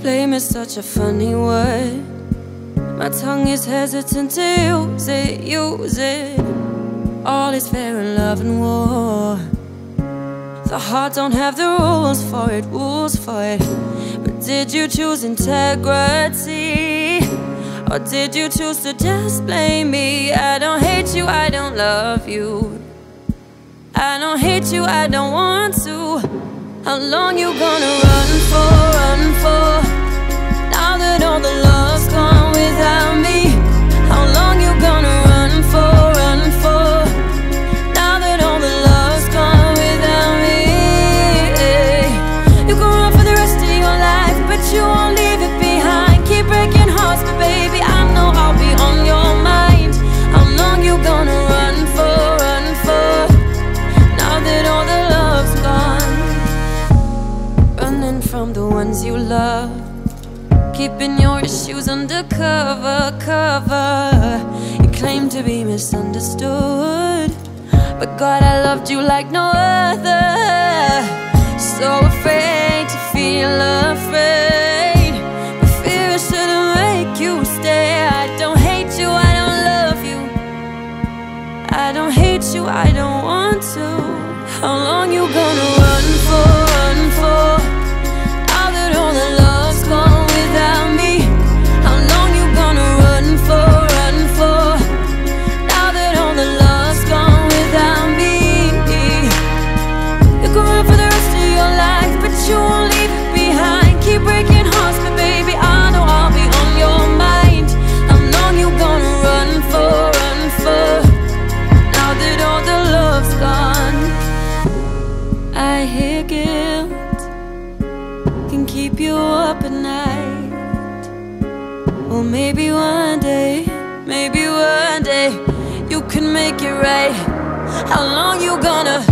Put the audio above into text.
Blame is such a funny word. My tongue is hesitant to use it, use it. All is fair in love and war. The heart don't have the rules for it, rules for it. But did you choose integrity? Or did you choose to just blame me? I don't hate you, I don't love you. I don't hate you, I don't want to. How long you gonna run for, run for? Now that all the love's gone without me. How long you gonna run for, run for? Now that all the love's gone without me. You can run for the rest of your life, but you won't leave it behind. Keep breaking hearts, but baby, I know I'll be on your mind. How long you gonna run for, run for? Now that all the love's gone. Running from the ones you love, keeping your issues undercover, cover. You claim to be misunderstood, but God, I loved you like no other. So afraid to feel afraid, but fear shouldn't make you stay. I don't hate you, I don't love you. I don't hate you, I don't want to. How long you gonna run for, run for? Now that all the love's gone without me. How long you gonna run for, run for? Now that all the love's gone without me. You can run for the rest of your life, but you won't leave it behind. Keep breaking hearts, but baby, I know I'll be on your mind. How long you gonna run for, run for? Now that all the love's gone. I hear guilt can keep you up at night. Well, maybe one day you can make it right. How long you gonna